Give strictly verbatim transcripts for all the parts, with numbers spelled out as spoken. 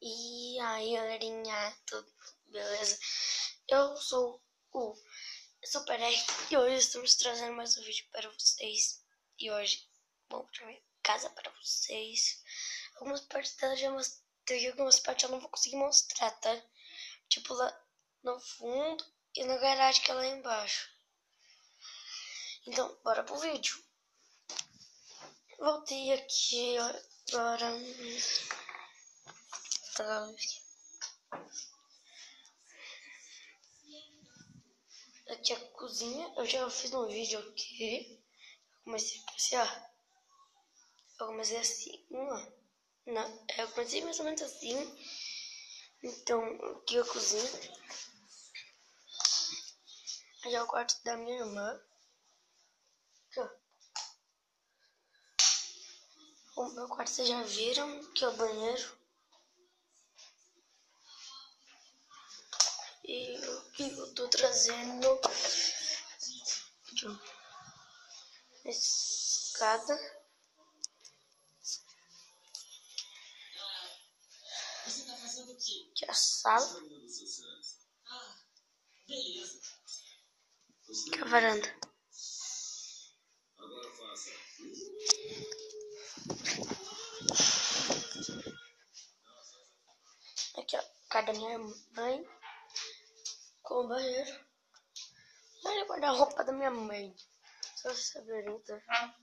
E aí, galerinha, tudo beleza? Eu sou o Super R e hoje estamos trazendo mais um vídeo para vocês. E hoje vou mostrar minha casa para vocês. Algumas partes dela já mostrei, algumas partes eu não vou conseguir mostrar, tá? Tipo lá no fundo e na garagem que é lá embaixo. Então, bora pro vídeo. Voltei aqui agora. Tá. Aqui é a cozinha. Eu já fiz um vídeo aqui. Eu comecei assim, ó. Eu comecei assim, ó. Não, eu comecei mais ou menos assim. Então, aqui é a cozinha. Aqui é o quarto da minha irmã. Aqui, ó. O meu quarto vocês já viram, que é o banheiro. E o que eu tô trazendo aqui, ó, escada. Você tá fazendo o quê? Aqui é a sala. Ah, beleza. Aqui é a varanda. Agora faça. Aqui, ó, a casa da minha mãe. Com o banheiro. Olha o guarda-roupa da minha mãe. Só vocês saberem, tá?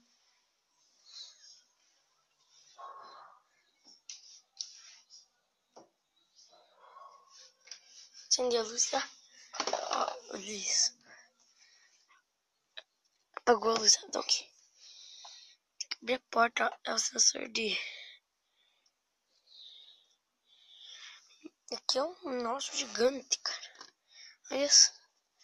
Acendi a luz, tá? Ó, olha isso. Apagou a luz, então aqui. Tem que abrir a porta, ó, é o sensor de... Aqui é um nosso gigante, cara. Olha isso.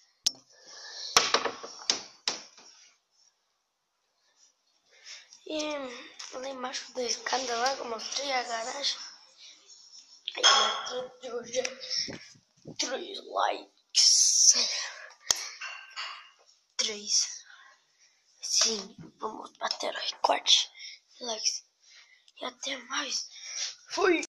E lá embaixo da escada lá, que eu mostrei a garagem. Aí a meta de hoje é três likes. Três. Sim, vamos bater o recorde de likes. E até mais. Fui!